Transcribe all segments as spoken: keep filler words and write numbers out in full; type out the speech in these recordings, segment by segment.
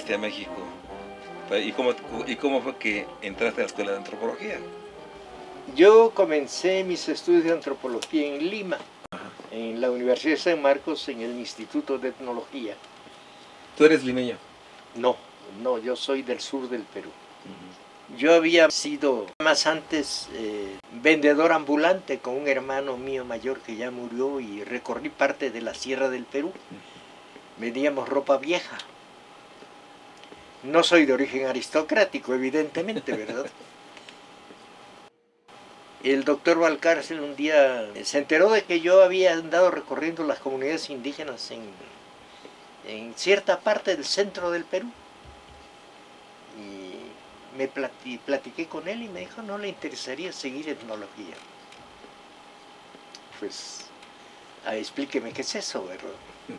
viniste a México? ¿Y cómo, ¿Y cómo fue que entraste a la escuela de antropología? Yo comencé mis estudios de antropología en Lima, Ajá. en la Universidad de San Marcos, en el Instituto de Etnología. ¿Tú eres limeño? No, no, yo soy del sur del Perú. Uh-huh. Yo había sido más antes eh, vendedor ambulante con un hermano mío mayor que ya murió y recorrí parte de la Sierra del Perú. Uh-huh. Vendíamos ropa vieja. No soy de origen aristocrático, evidentemente, ¿verdad? El doctor Valcárcel un día se enteró de que yo había andado recorriendo las comunidades indígenas en, en cierta parte del centro del Perú. Y me plati, platiqué con él y me dijo, no le interesaría seguir etnología. Pues, ah, explíqueme qué es eso, ¿verdad?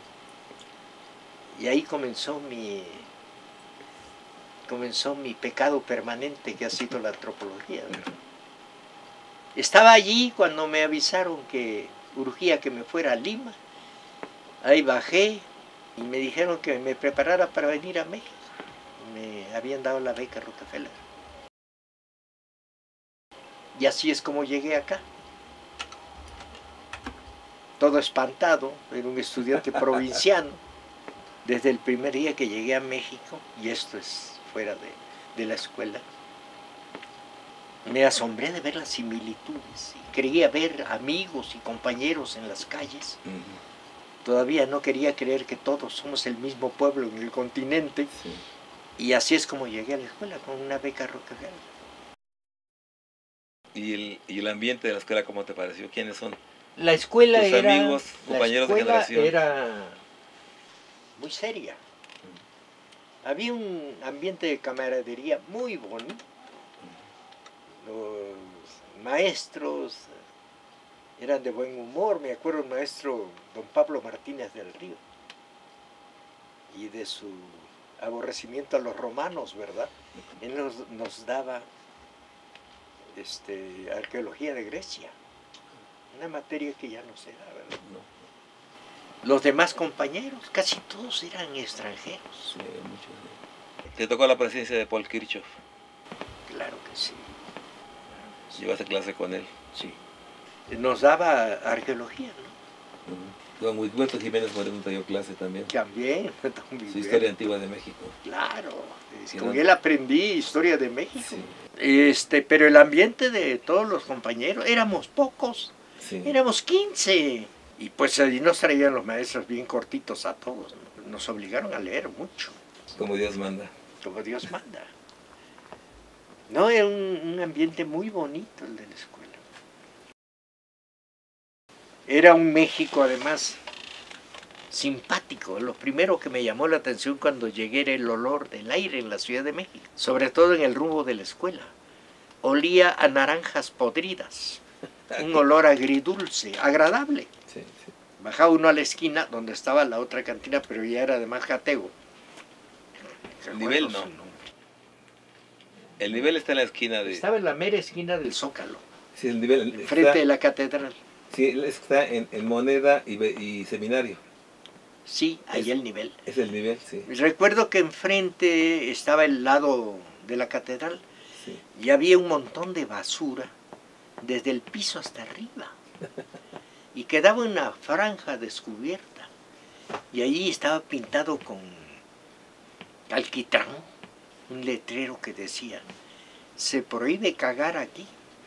Y ahí comenzó mi... comenzó mi pecado permanente que ha sido la antropología, ¿verdad? Estaba allí cuando me avisaron que urgía que me fuera a Lima. Ahí bajé y me dijeron que me preparara para venir a México. Me habían dado la beca Rockefeller. Y así es como llegué acá. Todo espantado, era un estudiante provinciano. Desde el primer día que llegué a México, y esto es fuera de, de la escuela, me asombré de ver las similitudes y creía ver amigos y compañeros en las calles. Uh-huh. Todavía no quería creer que todos somos el mismo pueblo en el continente. Sí. Y así es como llegué a la escuela, con una beca Rockefeller. ¿Y el, ¿Y el ambiente de la escuela cómo te pareció? ¿Quiénes son? La escuela ¿Tus era... amigos, compañeros la de generación? Era muy seria. Uh-huh. Había un ambiente de camaradería muy bonito. Los maestros eran de buen humor. Me acuerdo del maestro don Pablo Martínez del Río y de su aborrecimiento a los romanos, ¿verdad? Él nos, nos daba este, arqueología de Grecia, una materia que ya no se da, ¿verdad? No. Los demás compañeros, casi todos eran extranjeros. Sí, muchos. ¿Te tocó la presencia de Paul Kirchhoff? Claro que sí. ¿Llevaste clase con él? Sí. Nos daba arqueología, ¿no? Uh-huh. Don Wigberto Jiménez Moreno te dio clase también. También. Su historia antigua de México. Claro. Sí, con no. él aprendí historia de México. Sí. Este, pero el ambiente de todos los compañeros, éramos pocos. Sí. Éramos quince. Y pues ahí nos traían los maestros bien cortitos a todos. Nos obligaron a leer mucho. Como Dios manda. Como Dios manda. No, era un, un ambiente muy bonito el de la escuela. Era un México, además, simpático. Lo primero que me llamó la atención cuando llegué era el olor del aire en la Ciudad de México, sobre todo en el rumbo de la escuela. Olía a naranjas podridas, un olor agridulce, agradable. Sí, sí. Bajaba uno a la esquina donde estaba la otra cantina, pero ya era de más jatego. El nivel no. El nivel está en la esquina de... Estaba en la mera esquina del Zócalo. Sí, el nivel... Frente está... de la catedral. Sí, está en, en Moneda y, y Seminario. Sí, ahí es, el nivel. Es el nivel, sí. Recuerdo que enfrente estaba el lado de la catedral. Sí. Y había un montón de basura desde el piso hasta arriba. Y quedaba una franja descubierta. Y allí estaba pintado con alquitrán un letrero que decía: se prohíbe cagar aquí.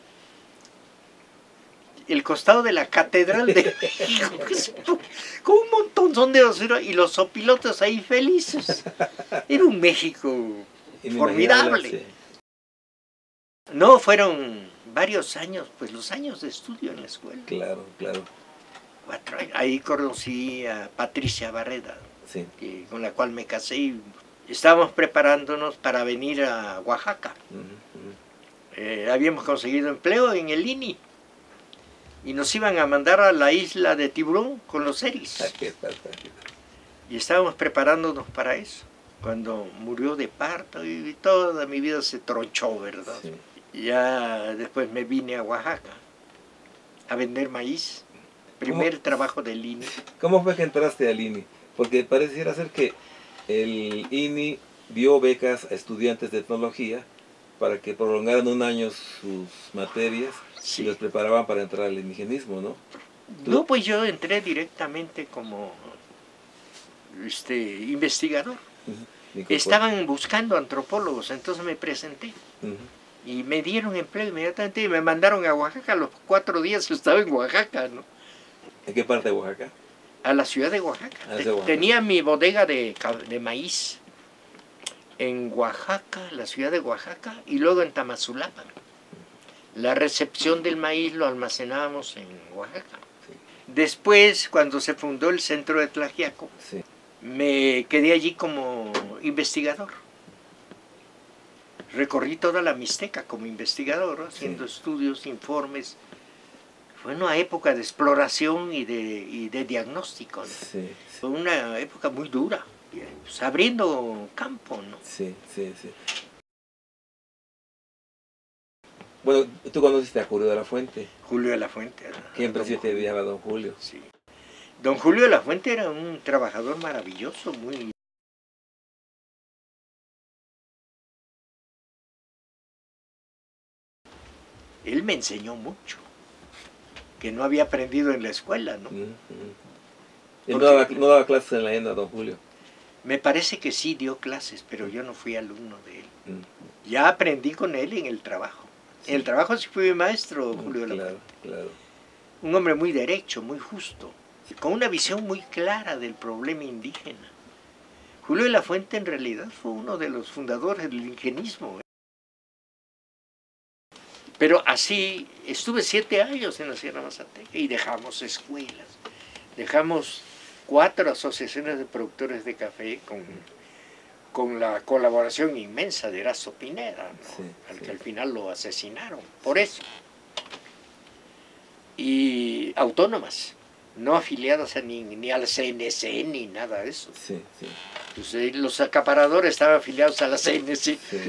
El costado de la catedral de México, con un montón de basura y los opilotos ahí felices. Era un México formidable. Sí. No, fueron varios años, pues los años de estudio en la escuela. Claro, claro. Ahí conocí a Patricia Barreda, sí. que, con la cual me casé y estábamos preparándonos para venir a Oaxaca. Uh-huh, uh-huh. Eh, habíamos conseguido empleo en el I N I. Y nos iban a mandar a la isla de Tiburón con los seris. Y estábamos preparándonos para eso. Cuando murió de parto y toda mi vida se tronchó, ¿verdad? Sí. Ya después me vine a Oaxaca a vender maíz. Primer ¿Cómo, trabajo del I N I. ¿Cómo fue que entraste al I N I? Porque pareciera ser que el I N I dio becas a estudiantes de etnología para que prolongaran un año sus materias Sí. y los preparaban para entrar al indigenismo, ¿no? ¿Tú? No, pues yo entré directamente como este, investigador. Uh-huh. Estaban buscando antropólogos, entonces me presenté. Uh-huh. Y me dieron empleo inmediatamente y me mandaron a Oaxaca. A los cuatro días estaba en Oaxaca, ¿no? ¿En qué parte de Oaxaca? A la ciudad de Oaxaca. Ah, de Oaxaca. Tenía mi bodega de, de maíz en Oaxaca, la ciudad de Oaxaca, y luego en Tamazulapan. La recepción del maíz lo almacenábamos en Oaxaca. Sí. Después, cuando se fundó el centro de Tlaxiaco, sí, me quedé allí como investigador. Recorrí toda la Mixteca como investigador, haciendo sí. estudios, informes. Fue una época de exploración y de, y de diagnóstico, ¿no? Sí, sí. Fue una época muy dura, pues, abriendo campo, ¿no? Sí, sí, sí. Bueno, tú conociste a Julio de la Fuente. Julio de la Fuente. ¿Qué impresión te daba don Julio? Sí. Don Julio de la Fuente era un trabajador maravilloso, muy... Él me enseñó mucho, que no había aprendido en la escuela, ¿no? Uh-huh. ¿Y no daba, no daba clases en la E N A, don Julio? Me parece que sí dio clases, pero yo no fui alumno de él. Uh-huh. Ya aprendí con él en el trabajo. Sí. En el trabajo sí fui maestro, uh-huh. Julio de la Claro, Fuente. claro. Un hombre muy derecho, muy justo, con una visión muy clara del problema indígena. Julio de la Fuente en realidad fue uno de los fundadores del indigenismo. Pero así, estuve siete años en la Sierra Mazateca y dejamos escuelas, dejamos cuatro asociaciones de productores de café con, con la colaboración inmensa de Erasto Pineda, ¿no? Sí, al sí. que al final lo asesinaron, por eso. Y autónomas, no afiliadas a ni, ni al C N C ni nada de eso. Sí, sí. Pues, los acaparadores estaban afiliados a la C N C. Sí.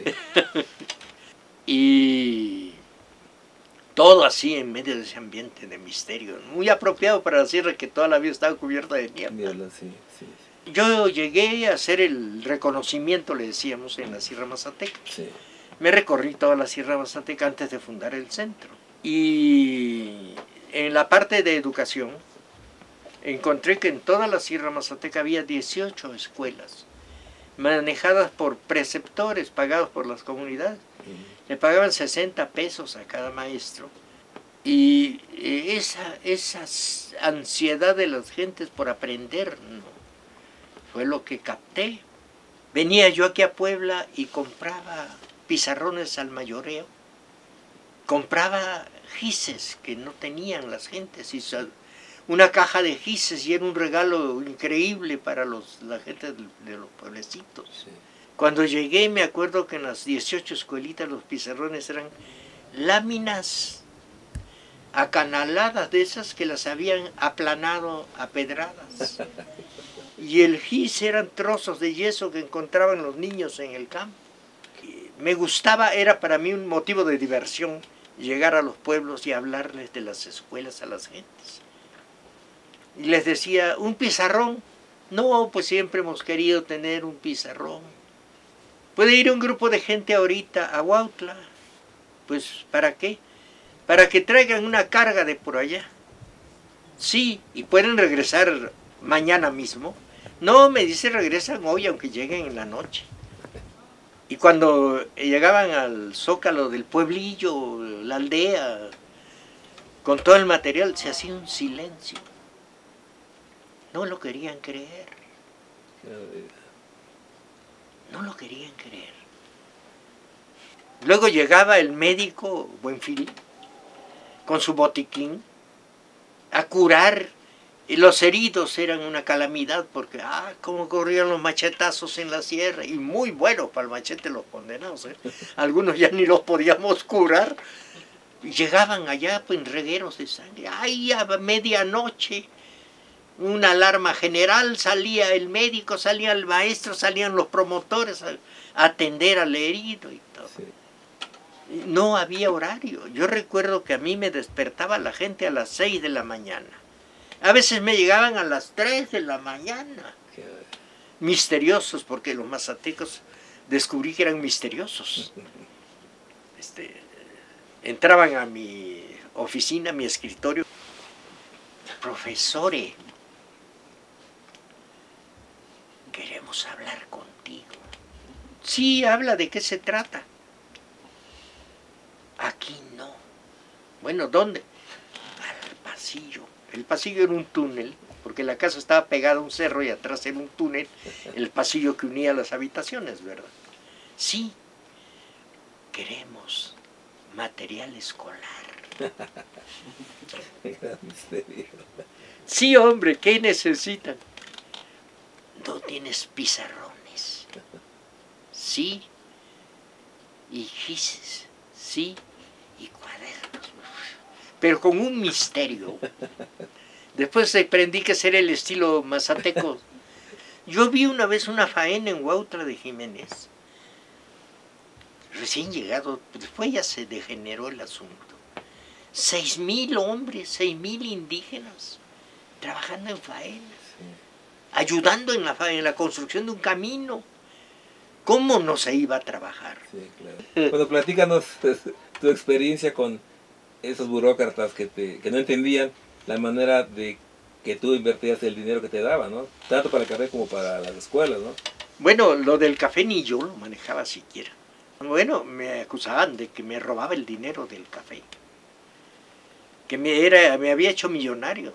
Y todo así en medio de ese ambiente de misterio, muy apropiado para la sierra que toda la vida estaba cubierta de niebla. Sí, sí, sí. Yo llegué a hacer el reconocimiento, le decíamos, en la Sierra Mazateca. Sí. Me recorrí toda la Sierra Mazateca antes de fundar el centro. Y en la parte de educación, encontré que en toda la Sierra Mazateca había dieciocho escuelas, manejadas por preceptores, pagados por las comunidades. Le pagaban sesenta pesos a cada maestro. Y esa, esa ansiedad de las gentes por aprender, ¿no? Fue lo que capté. Venía yo aquí a Puebla y compraba pizarrones al mayoreo. Compraba gises que no tenían las gentes. Y una caja de gises y era un regalo increíble para los, la gente de, de los pueblecitos. Sí. Cuando llegué me acuerdo que en las dieciocho escuelitas los pizarrones eran láminas acanaladas de esas que las habían aplanado a pedradas. Y el gis eran trozos de yeso que encontraban los niños en el campo. Me gustaba, era para mí un motivo de diversión llegar a los pueblos y hablarles de las escuelas a las gentes. Y les decía, ¿un pizarrón? No, pues siempre hemos querido tener un pizarrón. ¿Puede ir un grupo de gente ahorita a Huautla? Pues, ¿para qué? Para que traigan una carga de por allá. Sí, y pueden regresar mañana mismo. No, me dice, regresan hoy, aunque lleguen en la noche. Y cuando llegaban al zócalo del pueblillo, la aldea, con todo el material, se hacía un silencio. No lo querían creer. No lo querían creer. Luego llegaba el médico Buenfil con su botiquín a curar, y los heridos eran una calamidad porque, ah, cómo corrían los machetazos en la sierra, y muy buenos para el machete los condenados, ¿eh? Algunos ya ni los podíamos curar. Y llegaban allá pues, en regueros de sangre, ay, a medianoche. Una alarma general, salía el médico, salía el maestro, salían los promotores a atender al herido y todo. Sí. No había horario. Yo recuerdo que a mí me despertaba la gente a las seis de la mañana. A veces me llegaban a las tres de la mañana. Qué misteriosos, porque los mazatecos descubrí que eran misteriosos. Este, entraban a mi oficina, a mi escritorio. Profesore, queremos hablar contigo. Sí, habla, ¿de qué se trata? Aquí no. Bueno, ¿dónde? Al pasillo. El pasillo era un túnel, porque la casa estaba pegada a un cerro y atrás era un túnel, el pasillo que unía las habitaciones, ¿verdad? Sí, queremos material escolar. Sí, hombre, ¿qué necesitan? No tienes pizarrones. Sí. Y gises. Sí. Y cuadernos. Pero con un misterio. Después aprendí que ese era el estilo mazateco. Yo vi una vez una faena en Huautla de Jiménez. Recién llegado, después ya se degeneró el asunto. Seis mil hombres, seis mil indígenas, trabajando en faenas, sí. Ayudando en la, en la construcción de un camino. ¿Cómo no se iba a trabajar? Sí, claro. Bueno, platícanos tu experiencia con esos burócratas que, te, que no entendían la manera de que tú invertías el dinero que te daban, ¿no? Tanto para el café como para las escuelas, ¿no? Bueno, lo del café ni yo lo manejaba siquiera. Bueno, me acusaban de que me robaba el dinero del café. Que me, era, me había hecho millonario.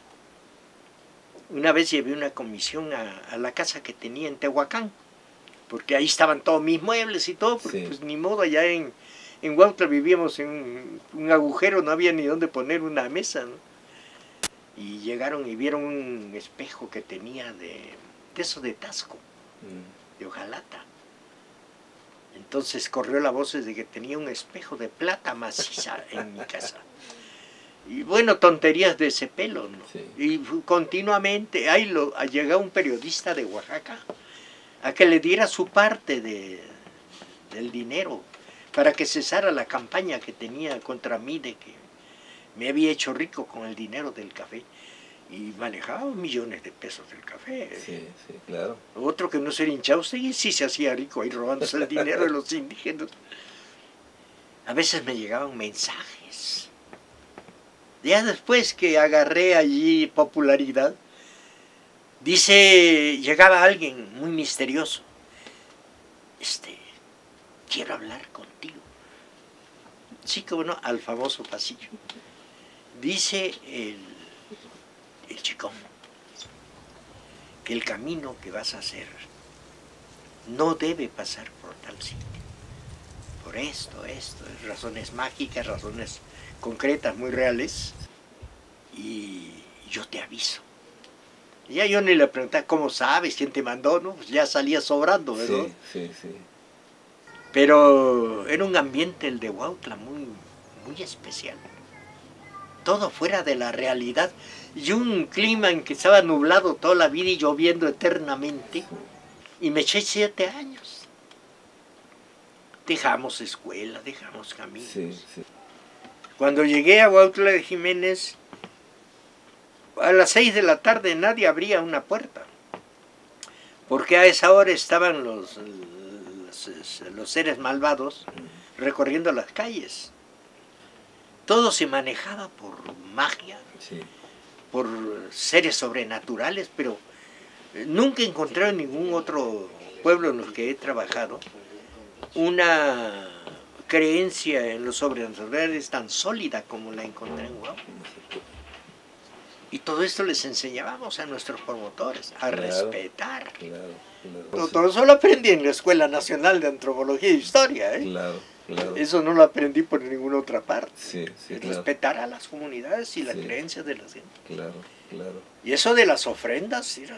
Una vez llevé una comisión a, a la casa que tenía en Tehuacán, porque ahí estaban todos mis muebles y todo, porque sí. Pues ni modo, allá en, en Huautla vivíamos en un, un agujero, no había ni dónde poner una mesa, ¿no? Y llegaron y vieron un espejo que tenía de, de eso de Tasco, mm. de hojalata. Entonces corrió la voz de que tenía un espejo de plata maciza en mi casa. Y bueno, tonterías de ese pelo, ¿no? Sí. Y continuamente, ahí lo, llegó un periodista de Oaxaca a que le diera su parte de, del dinero para que cesara la campaña que tenía contra mí de que me había hecho rico con el dinero del café. Y manejaba millones de pesos del café. Sí, sí, claro. Otro que no se hinchaba usted y sí se hacía rico ahí robándose el dinero de los indígenas. A veces me llegaban mensajes. Ya después que agarré allí popularidad, dice, llegaba alguien muy misterioso. Este, quiero hablar contigo. Sí, como no, al famoso pasillo. Dice el, el chicón que el camino que vas a hacer no debe pasar por tal sitio. Por esto, esto, razones mágicas, razones concretas, muy reales, y yo te aviso. Y ya yo ni le pregunté, ¿cómo sabes? ¿Quién te mandó? ¿No? Pues ya salía sobrando, ¿verdad? Sí, sí, sí. Pero era un ambiente, el de Huautla, muy, muy especial. Todo fuera de la realidad. Y un clima en que estaba nublado toda la vida y lloviendo eternamente. Y me eché siete años. Dejamos escuela, dejamos caminos. Sí, sí. Cuando llegué a Huautla de Jiménez, a las seis de la tarde nadie abría una puerta, porque a esa hora estaban los, los, los seres malvados recorriendo las calles. Todo se manejaba por magia, sí. por seres sobrenaturales, pero nunca encontré en ningún otro pueblo en los que he trabajado una creencia en los sobrenaturales tan sólida como la encontré en Huautla. Y todo esto les enseñábamos a nuestros promotores, a claro, respetar. Claro, claro. No, todo eso lo aprendí en la Escuela Nacional de Antropología e Historia. ¿eh? Claro, claro. Eso no lo aprendí por ninguna otra parte. Sí, sí, respetar claro. a las comunidades y las sí. creencias de la gente. Claro, claro. Y eso de las ofrendas, era...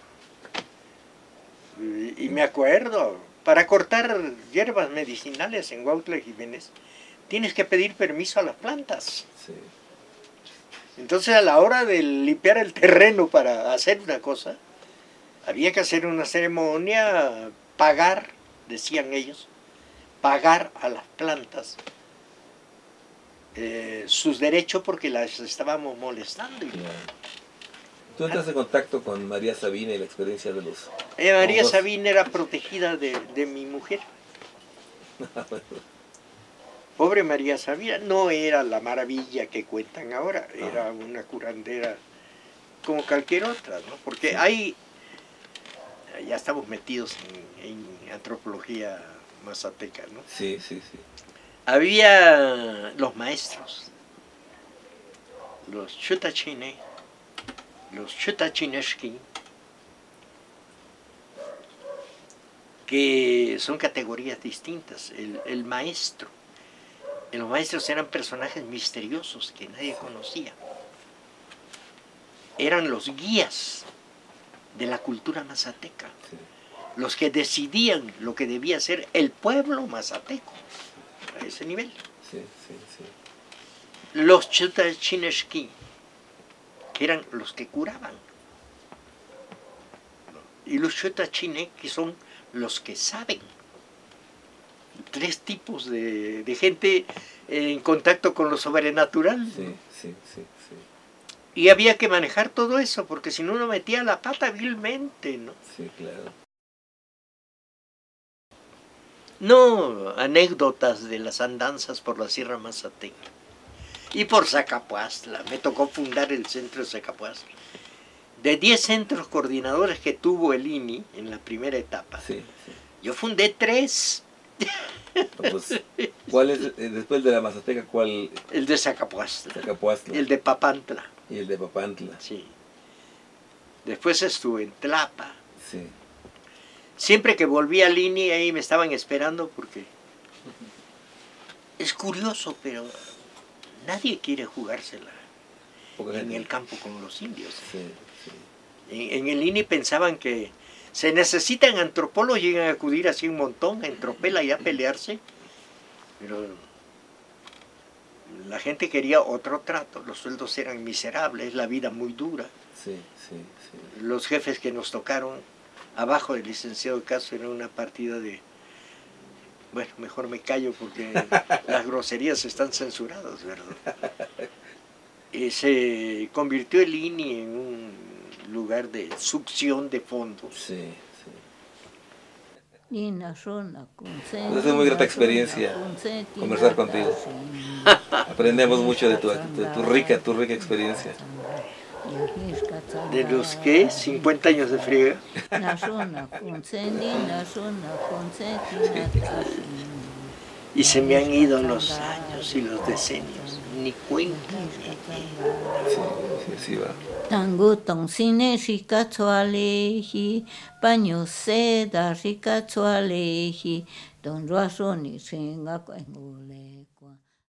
y, y me acuerdo, para cortar hierbas medicinales en Huautla de Jiménez, tienes que pedir permiso a las plantas. Sí. Entonces a la hora de limpiar el terreno para hacer una cosa, había que hacer una ceremonia, pagar, decían ellos, pagar a las plantas eh, sus derechos porque las estábamos molestando. Y, ¿Tú entras en contacto con María Sabina y la experiencia de los Eh, María hongos? Sabina era protegida de, de mi mujer. Pobre María Sabina, no era la maravilla que cuentan ahora, era una curandera como cualquier otra, ¿no? Porque Sí. hay, ya estamos metidos en, en antropología mazateca, ¿no? Sí, sí, sí. Había los maestros, los chutachine, los chutachineski, que son categorías distintas. El, el maestro, los maestros eran personajes misteriosos que nadie conocía. Eran los guías de la cultura mazateca, Sí. los que decidían lo que debía ser el pueblo mazateco, a ese nivel. Sí, sí, sí. Los chutachineski, que eran los que curaban. Y los chutachine, que son los que saben. Tres tipos de, de gente en contacto con lo sobrenatural. Sí, ¿no? sí, sí, sí. Y había que manejar todo eso, porque si no uno metía la pata vilmente, ¿no? Sí, claro. No anécdotas de las andanzas por la Sierra Mazateca. Y por Zacapuastla, me tocó fundar el centro de Zacapuastla. De diez centros coordinadores que tuvo el I N I en la primera etapa, Sí, sí. yo fundé tres. No, pues, ¿cuál es, eh, después de la Mazateca, cuál? El de Zacapuastla, Zacapuastla el de Papantla, y el de Papantla. sí. Después estuve en Tlapa. Sí. Siempre que volví al I N I, ahí me estaban esperando porque... Es curioso, pero nadie quiere jugársela Poca en gente. el campo con los indios. Sí, sí. En, en el I N I pensaban que se necesitan antropólogos, llegan a acudir así un montón, en tropel y a pelearse, pero la gente quería otro trato, los sueldos eran miserables, la vida muy dura. Sí, sí, sí. Los jefes que nos tocaron abajo del licenciado Castro era una partida de... Bueno, mejor me callo porque las groserías están censuradas, ¿verdad? Y se convirtió el I N I en un lugar de succión de fondos. Sí, sí. Pues es muy grata experiencia conversar contigo. Aprendemos mucho de tu, de tu rica, tu rica experiencia. ¿De los qué? ¿cincuenta años de friega? Y se me han ido los años y los decenios, ni cuenta. Sí, sí, sí va. Tango ton cine ricatsualeji, paño seda ricatsualeji, don razoni singa cuengule.